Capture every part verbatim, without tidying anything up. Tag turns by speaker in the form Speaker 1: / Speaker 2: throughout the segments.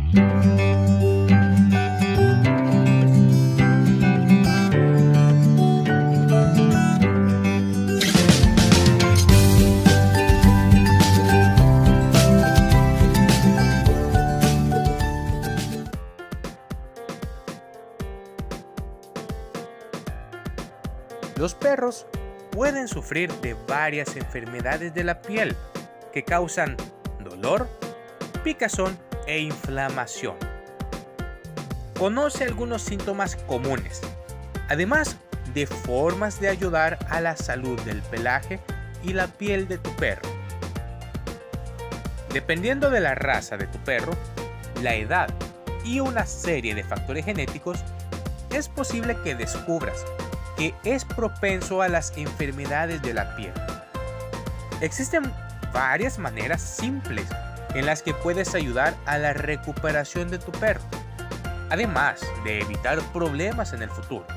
Speaker 1: Los perros pueden sufrir de varias enfermedades de la piel que causan dolor, picazón e inflamación. Conoce algunos síntomas comunes, además de formas de ayudar a la salud del pelaje y la piel de tu perro. Dependiendo de la raza de tu perro, la edad y una serie de factores genéticos, es posible que descubras que es propenso a las enfermedades de la piel. Existen varias maneras simples en las que puedes ayudar a la recuperación de tu perro, además de evitar problemas en el futuro.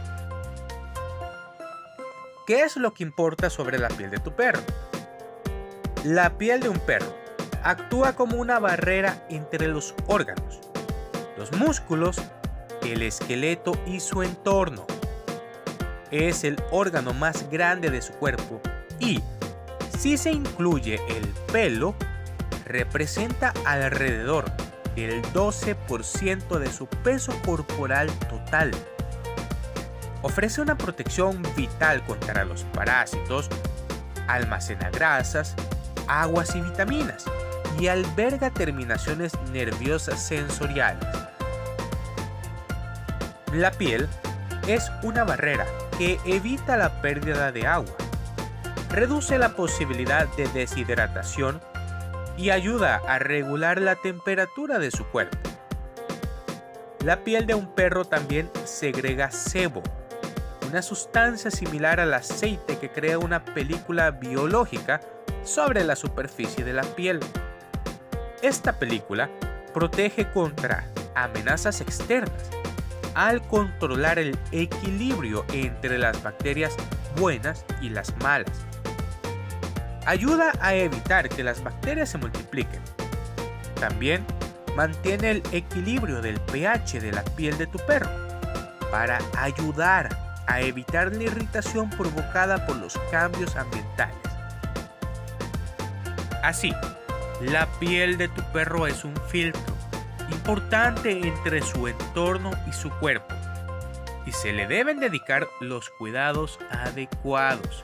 Speaker 1: ¿Qué es lo que importa sobre la piel de tu perro? La piel de un perro actúa como una barrera entre los órganos, los músculos, el esqueleto y su entorno. Es el órgano más grande de su cuerpo y, si se incluye el pelo, representa alrededor del doce por ciento de su peso corporal total. Ofrece una protección vital contra los parásitos, almacena grasas, aguas y vitaminas y alberga terminaciones nerviosas sensoriales. La piel es una barrera que evita la pérdida de agua, reduce la posibilidad de deshidratación y ayuda a regular la temperatura de su cuerpo. La piel de un perro también segrega sebo, una sustancia similar al aceite que crea una película biológica sobre la superficie de la piel. Esta película protege contra amenazas externas al controlar el equilibrio entre las bacterias buenas y las malas. Ayuda a evitar que las bacterias se multipliquen. También mantiene el equilibrio del pH de la piel de tu perro para ayudar a evitar la irritación provocada por los cambios ambientales. Así, la piel de tu perro es un filtro importante entre su entorno y su cuerpo, y se le deben dedicar los cuidados adecuados.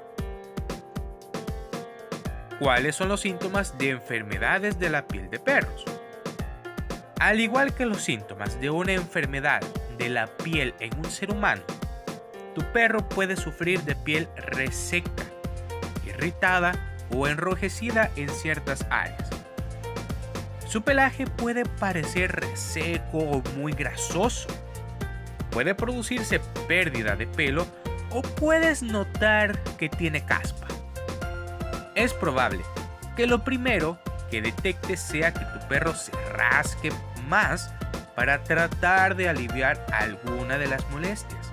Speaker 1: ¿Cuáles son los síntomas de enfermedades de la piel de perros? Al igual que los síntomas de una enfermedad de la piel en un ser humano, tu perro puede sufrir de piel reseca, irritada o enrojecida en ciertas áreas. Su pelaje puede parecer reseco o muy grasoso. Puede producirse pérdida de pelo o puedes notar que tiene caspa. Es probable que lo primero que detectes sea que tu perro se rasque más para tratar de aliviar alguna de las molestias.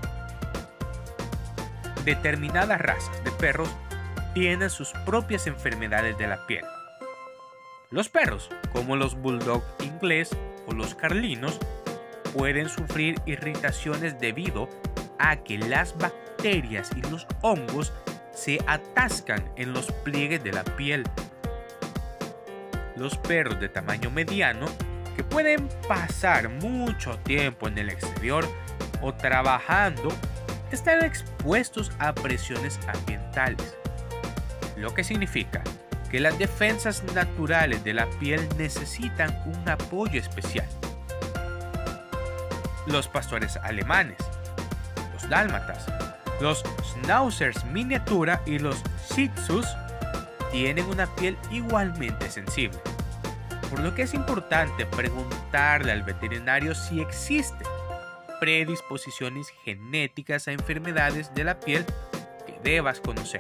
Speaker 1: Determinadas razas de perros tienen sus propias enfermedades de la piel. Los perros, como los bulldog inglés o los carlinos, pueden sufrir irritaciones debido a que las bacterias y los hongos se atascan en los pliegues de la piel. Los perros de tamaño mediano, que pueden pasar mucho tiempo en el exterior o trabajando, están expuestos a presiones ambientales, lo que significa que las defensas naturales de la piel necesitan un apoyo especial. Los pastores alemanes, los dálmatas, los schnauzers miniatura y los shih tzus tienen una piel igualmente sensible, por lo que es importante preguntarle al veterinario si existen predisposiciones genéticas a enfermedades de la piel que debas conocer.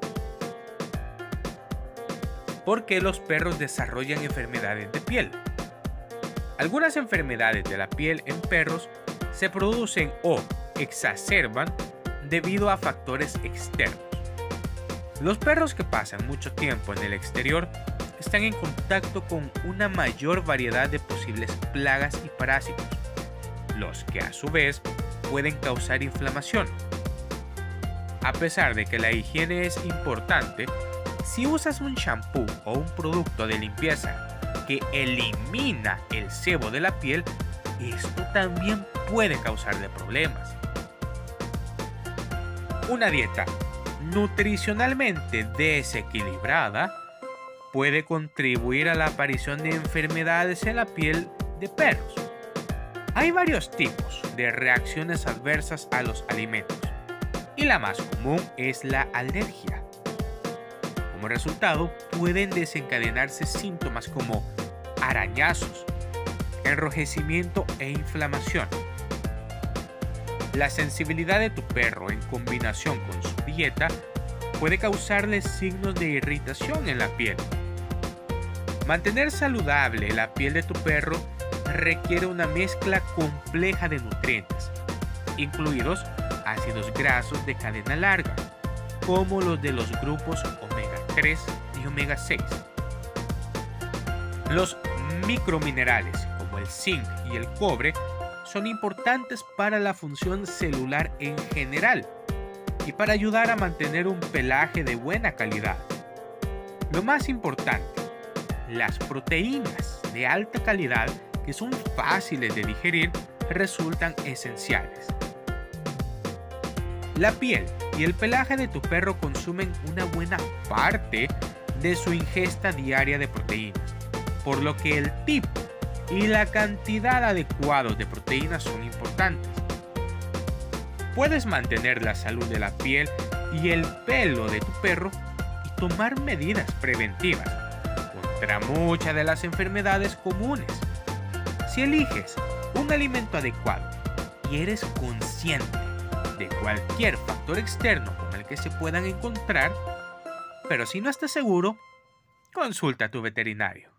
Speaker 1: ¿Por qué los perros desarrollan enfermedades de piel? Algunas enfermedades de la piel en perros se producen o exacerban debido a factores externos. Los perros que pasan mucho tiempo en el exterior están en contacto con una mayor variedad de posibles plagas y parásitos, los que a su vez pueden causar inflamación. A pesar de que la higiene es importante, si usas un shampoo o un producto de limpieza que elimina el sebo de la piel, esto también puede causarle problemas. Una dieta nutricionalmente desequilibrada puede contribuir a la aparición de enfermedades en la piel de perros. Hay varios tipos de reacciones adversas a los alimentos, y la más común es la alergia. Como resultado, pueden desencadenarse síntomas como arañazos, enrojecimiento e inflamación. La sensibilidad de tu perro en combinación con su dieta puede causarle signos de irritación en la piel. Mantener saludable la piel de tu perro requiere una mezcla compleja de nutrientes, incluidos ácidos grasos de cadena larga, como los de los grupos omega tres y omega seis. Los microminerales, como el zinc y el cobre, son importantes para la función celular en general y para ayudar a mantener un pelaje de buena calidad. Lo más importante, las proteínas de alta calidad que son fáciles de digerir resultan esenciales. La piel y el pelaje de tu perro consumen una buena parte de su ingesta diaria de proteínas, por lo que el tipo y la cantidad adecuados de proteínas son importantes. Puedes mantener la salud de la piel y el pelo de tu perro y tomar medidas preventivas contra muchas de las enfermedades comunes. Si eliges un alimento adecuado y eres consciente de cualquier factor externo con el que se puedan encontrar, pero si no estás seguro, consulta a tu veterinario.